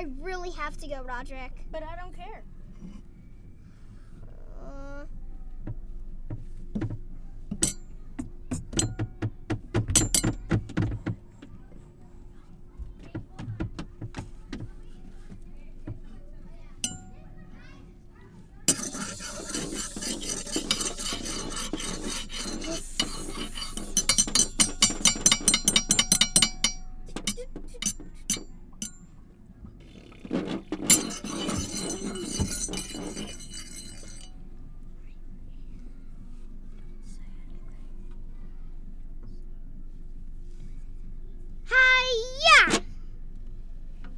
I really have to go, Roderick. But I don't care.